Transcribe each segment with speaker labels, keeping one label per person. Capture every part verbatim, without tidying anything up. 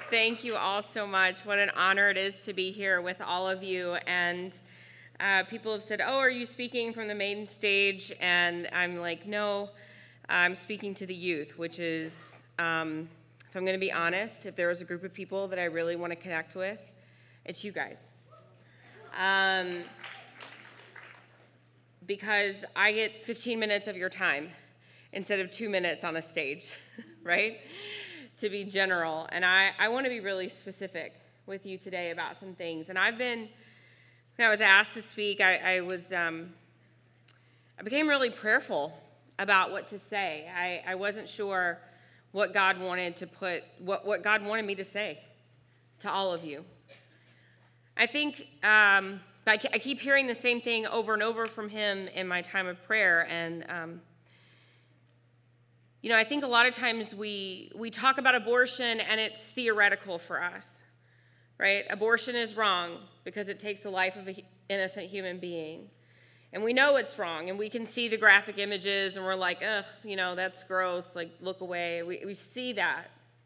Speaker 1: Thank you all so much. What an honor it is to be here with all of you. And uh, people have said, oh, are you speaking from the main stage? And I'm like, no, I'm speaking to the youth, which is, um, if I'm going to be honest, if there was a group of people that I really want to connect with, it's you guys. Um, because I get fifteen minutes of your time instead of two minutes on a stage, right? To be general. And I, I want to be really specific with you today about some things. And I've been, when I was asked to speak, I, I was, um, I became really prayerful about what to say. I, I wasn't sure what God wanted to put, what, what God wanted me to say to all of you. I think, um, I keep hearing the same thing over and over from him in my time of prayer. And, um, you know, I think a lot of times we, we talk about abortion and it's theoretical for us, right? Abortion is wrong because it takes the life of an innocent human being. And we know it's wrong, and we can see the graphic images, and we're like, ugh, you know, that's gross, like, look away. We, we see that.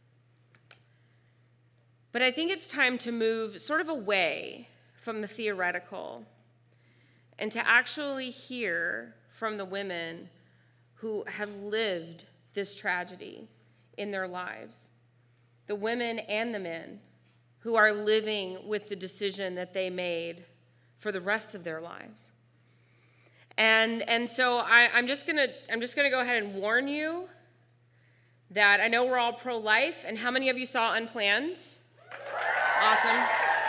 Speaker 1: But I think it's time to move sort of away from the theoretical and to actually hear from the women who have lived this tragedy in their lives, the women and the men who are living with the decision that they made for the rest of their lives. And, and so I, I'm just gonna, I'm just gonna go ahead and warn you that I know we're all pro-life, and how many of you saw Unplanned? Awesome.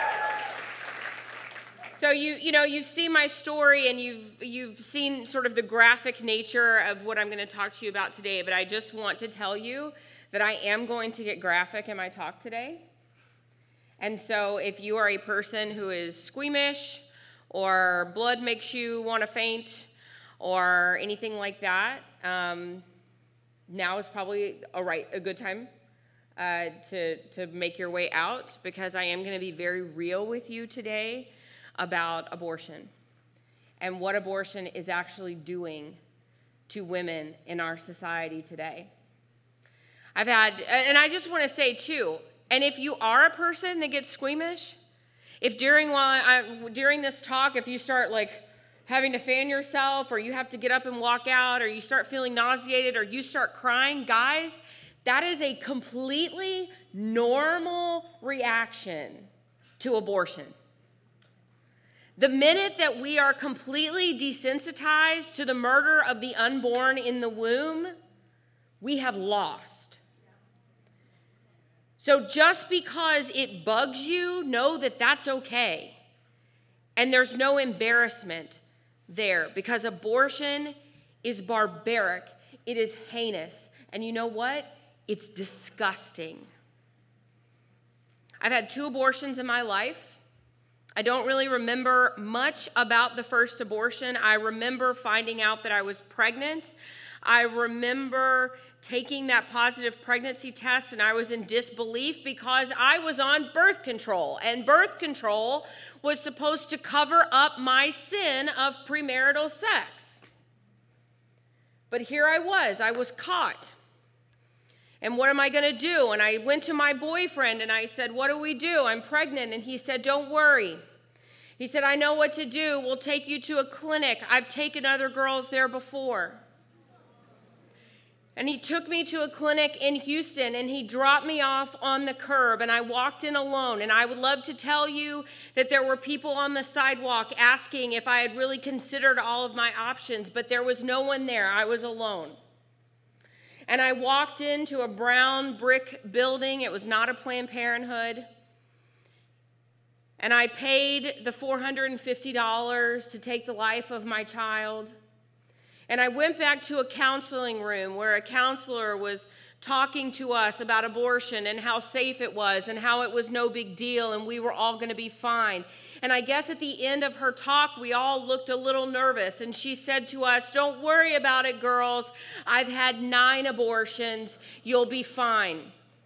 Speaker 1: So you, you know, you've seen my story, and you've, you've seen sort of the graphic nature of what I'm going to talk to you about today, but I just want to tell you that I am going to get graphic in my talk today. And so if you are a person who is squeamish, or blood makes you want to faint, or anything like that, um, now is probably a, right, a good time uh, to, to make your way out, because I am going to be very real with you today about abortion and what abortion is actually doing to women in our society today. I've had, and I just want to say too, and if you are a person that gets squeamish, if during while I, during this talk, if you start like having to fan yourself, or you have to get up and walk out, or you start feeling nauseated, or you start crying, guys, that is a completely normal reaction to abortion. The minute that we are completely desensitized to the murder of the unborn in the womb, we have lost. So just because it bugs you, know that that's okay. And there's no embarrassment there, because abortion is barbaric. It is heinous. And you know what? It's disgusting. I've had two abortions in my life. I don't really remember much about the first abortion. I remember finding out that I was pregnant. I remember taking that positive pregnancy test, and I was in disbelief because I was on birth control, and birth control was supposed to cover up my sin of premarital sex. But here I was, I was caught. And what am I going to do? And I went to my boyfriend and I said, what do we do? I'm pregnant. And he said, don't worry. He said, I know what to do. We'll take you to a clinic. I've taken other girls there before. And he took me to a clinic in Houston, and he dropped me off on the curb, and I walked in alone. And I would love to tell you that there were people on the sidewalk asking if I had really considered all of my options, but there was no one there. I was alone. And I walked into a brown brick building. It was not a Planned Parenthood. And I paid the four hundred fifty dollars to take the life of my child. And I went back to a counseling room where a counselor was talking to us about abortion and how safe it was and how it was no big deal and we were all going to be fine. And I guess at the end of her talk, we all looked a little nervous. And she said to us, don't worry about it, girls. I've had nine abortions. You'll be fine.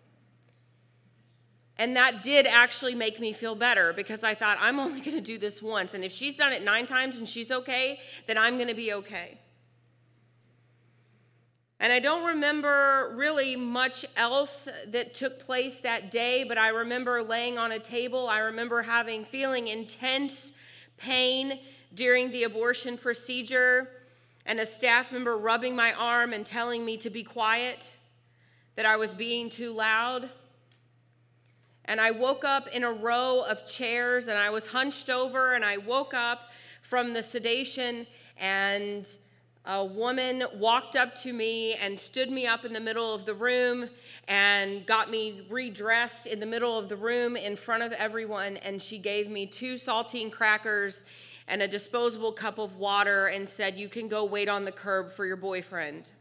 Speaker 1: And that did actually make me feel better, because I thought, I'm only going to do this once. And if she's done it nine times and she's okay, then I'm going to be okay. And I don't remember really much else that took place that day, but I remember laying on a table. I remember having, feeling intense pain during the abortion procedure, and a staff member rubbing my arm and telling me to be quiet, that I was being too loud. And I woke up in a row of chairs, and I was hunched over, and I woke up from the sedation, and a woman walked up to me and stood me up in the middle of the room and got me redressed in the middle of the room in front of everyone, and she gave me two saltine crackers and a disposable cup of water and said, "You can go wait on the curb for your boyfriend."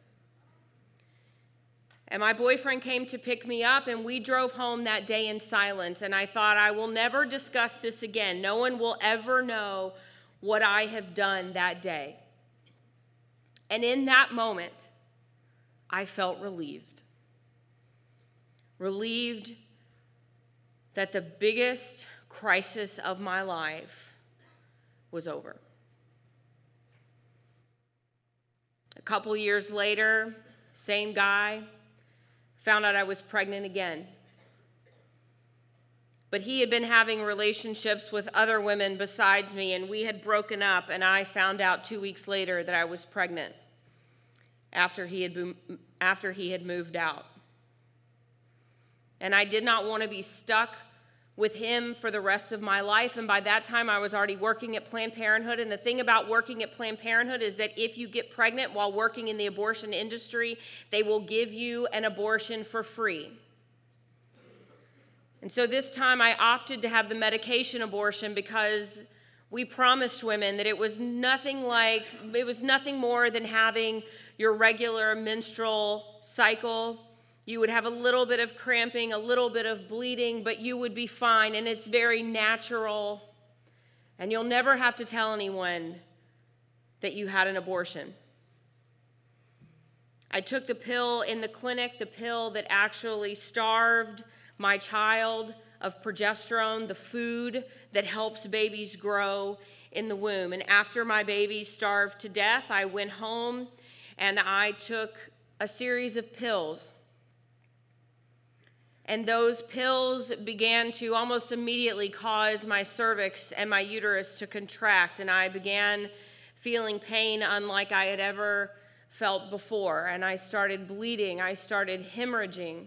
Speaker 1: And my boyfriend came to pick me up, and we drove home that day in silence, and I thought, I will never discuss this again. No one will ever know what I have done that day. And in that moment, I felt relieved. Relieved that the biggest crisis of my life was over. A couple years later, same guy, found out I was pregnant again. But he had been having relationships with other women besides me, and we had broken up, and I found out two weeks later that I was pregnant after he had, after he had moved out. And I did not want to be stuck with him for the rest of my life, and by that time I was already working at Planned Parenthood. And the thing about working at Planned Parenthood is that if you get pregnant while working in the abortion industry, they will give you an abortion for free. And so this time I opted to have the medication abortion because we promised women that it was nothing like, it was nothing more than having your regular menstrual cycle. You would have a little bit of cramping, a little bit of bleeding, but you would be fine, and it's very natural, and you'll never have to tell anyone that you had an abortion. I took the pill in the clinic, the pill that actually starved my child of progesterone, the food that helps babies grow in the womb. And after my baby starved to death, I went home and I took a series of pills. And those pills began to almost immediately cause my cervix and my uterus to contract, and I began feeling pain unlike I had ever felt before. And I started bleeding, I started hemorrhaging.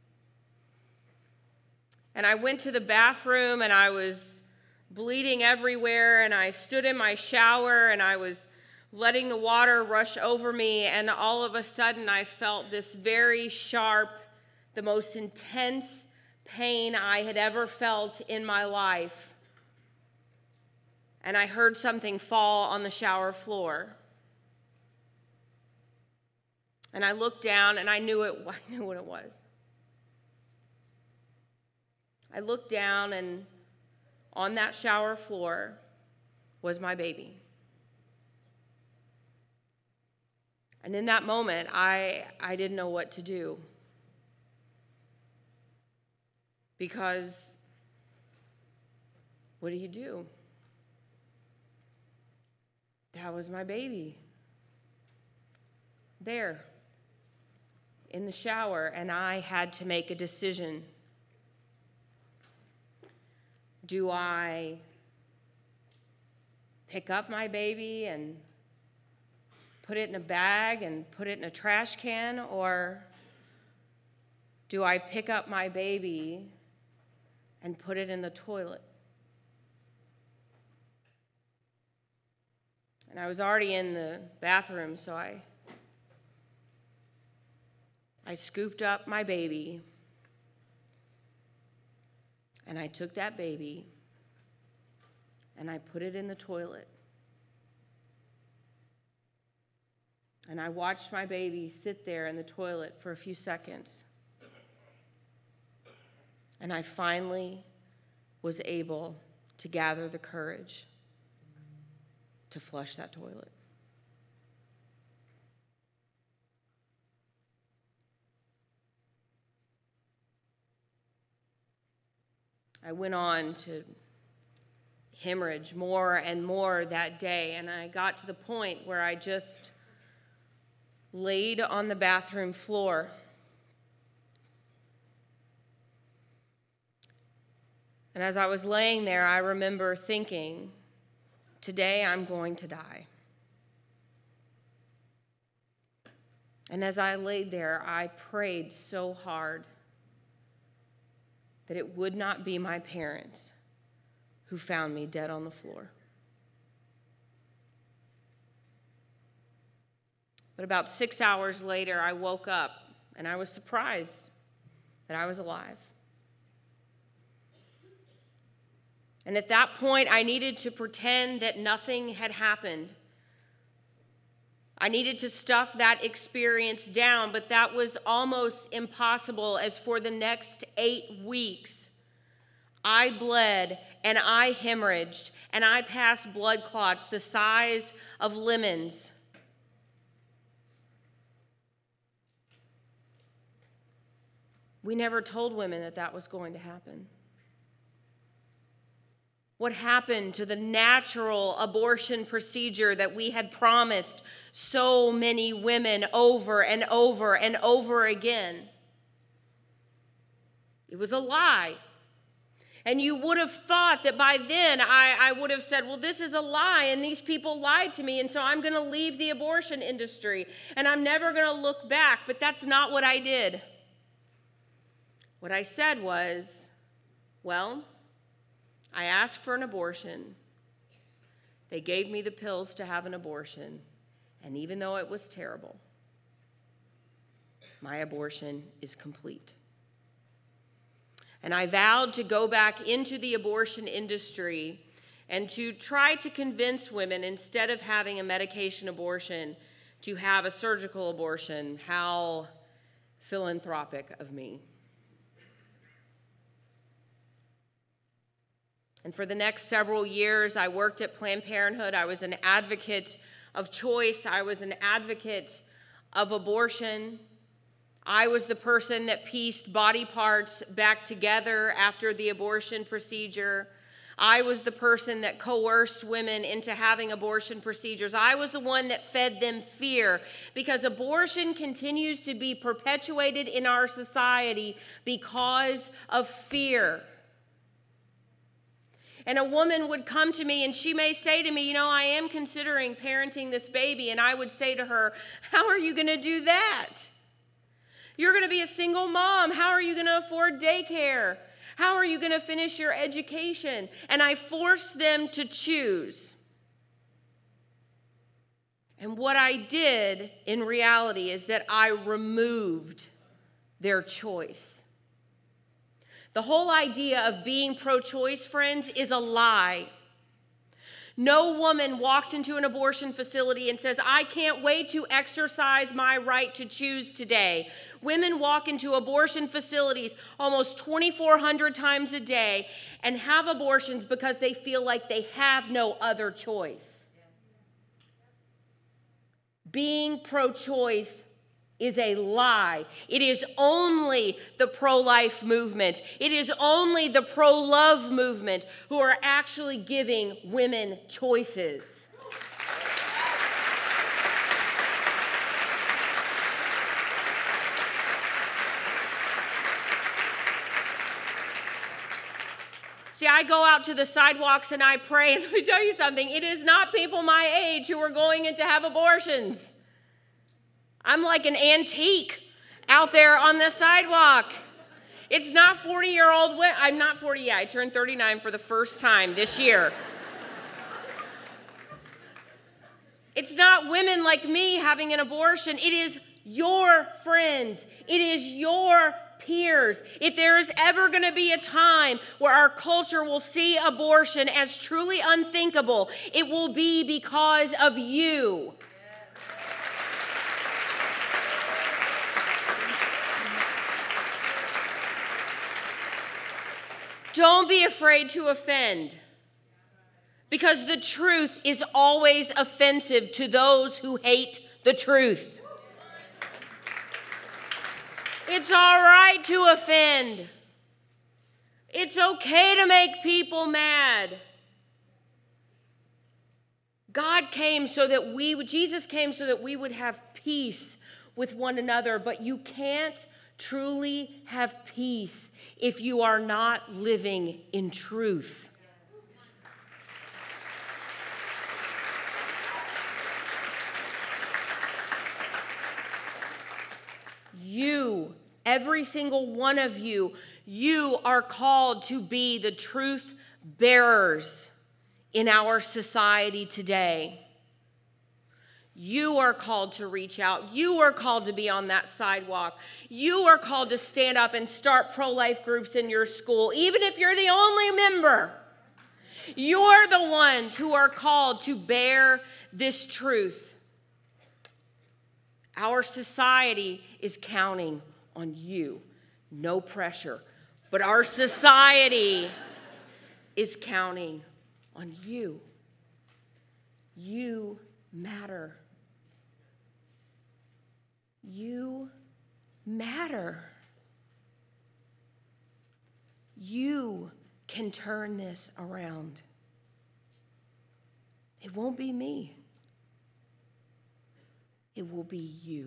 Speaker 1: And I went to the bathroom and I was bleeding everywhere, and I stood in my shower and I was letting the water rush over me, and all of a sudden I felt this very sharp, the most intense pain I had ever felt in my life. And I heard something fall on the shower floor. And I looked down and I knew it, I knew what it was. I looked down, and on that shower floor was my baby. And in that moment, I, I didn't know what to do. Because what do you do? That was my baby. There, in the shower, and I had to make a decision. Do I pick up my baby and put it in a bag and put it in a trash can, or do I pick up my baby and put it in the toilet? And I was already in the bathroom, so I, I scooped up my baby, and I took that baby and I put it in the toilet. And I watched my baby sit there in the toilet for a few seconds. And I finally was able to gather the courage to flush that toilet. I went on to hemorrhage more and more that day, and I got to the point where I just laid on the bathroom floor. And as I was laying there, I remember thinking, today I'm going to die. And as I laid there, I prayed so hard that it would not be my parents who found me dead on the floor. But about six hours later, I woke up and I was surprised that I was alive. And at that point, I needed to pretend that nothing had happened. I needed to stuff that experience down, but that was almost impossible, as for the next eight weeks, I bled and I hemorrhaged and I passed blood clots the size of lemons. We never told women that that was going to happen. What happened to the natural abortion procedure that we had promised so many women over and over and over again? It was a lie. And you would have thought that by then I, I would have said, well, this is a lie, and these people lied to me, and so I'm going to leave the abortion industry, and I'm never going to look back. But that's not what I did. What I said was, well, I asked for an abortion. They gave me the pills to have an abortion. And even though it was terrible, my abortion is complete. And I vowed to go back into the abortion industry and to try to convince women, instead of having a medication abortion, to have a surgical abortion. How philanthropic of me. And for the next several years, I worked at Planned Parenthood. I was an advocate of choice. I was an advocate of abortion. I was the person that pieced body parts back together after the abortion procedure. I was the person that coerced women into having abortion procedures. I was the one that fed them fear, because abortion continues to be perpetuated in our society because of fear. And a woman would come to me and she may say to me, you know, I am considering parenting this baby. And I would say to her, how are you going to do that? You're going to be a single mom. How are you going to afford daycare? How are you going to finish your education? And I force them to choose. And what I did in reality is that I removed their choice. The whole idea of being pro-choice, friends, is a lie. No woman walks into an abortion facility and says, I can't wait to exercise my right to choose today. Women walk into abortion facilities almost twenty-four hundred times a day and have abortions because they feel like they have no other choice. Being pro-choice is a lie. It is only the pro-life movement. It is only the pro-love movement who are actually giving women choices. See, I go out to the sidewalks and I pray, and let me tell you something, it is not people my age who are going in to have abortions. I'm like an antique out there on the sidewalk. It's not forty-year-old women. I'm not forty yet. I turned thirty-nine for the first time this year. It's not women like me having an abortion. It is your friends. It is your peers. If there is ever going to be a time where our culture will see abortion as truly unthinkable, it will be because of you. Don't be afraid to offend, because the truth is always offensive to those who hate the truth. It's all right to offend. It's okay to make people mad. God came so that we, Jesus came so that we would have peace with one another, but you can't truly have peace if you are not living in truth. You, every single one of you, you are called to be the truth bearers in our society today. You are called to reach out. You are called to be on that sidewalk. You are called to stand up and start pro-life groups in your school, even if you're the only member. You're the ones who are called to bear this truth. Our society is counting on you. No pressure. But our society is counting on you. You matter. You matter. You can turn this around. It won't be me. It will be you.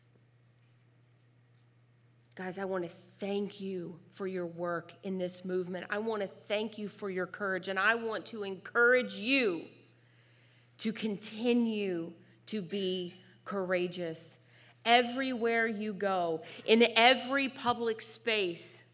Speaker 1: Guys, I want to thank you for your work in this movement. I want to thank you for your courage, and I want to encourage you to continue to be courageous. Everywhere you go, in every public space,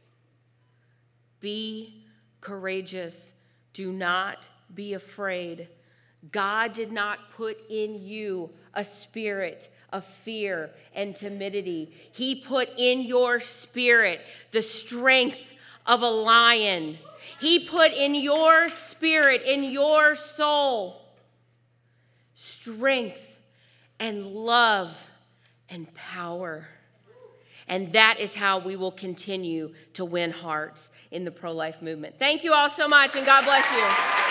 Speaker 1: be courageous. Do not be afraid. God did not put in you a spirit of fear and timidity. He put in your spirit the strength of a lion. He put in your spirit, in your soul, strength and love and power. And that is how we will continue to win hearts in the pro-life movement. Thank you all so much, and God bless you.